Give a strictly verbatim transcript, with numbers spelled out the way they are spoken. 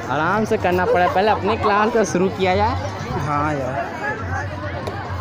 आराम से करना पड़ा, पहले अपने क्लास को शुरू किया जाए। हाँ यार,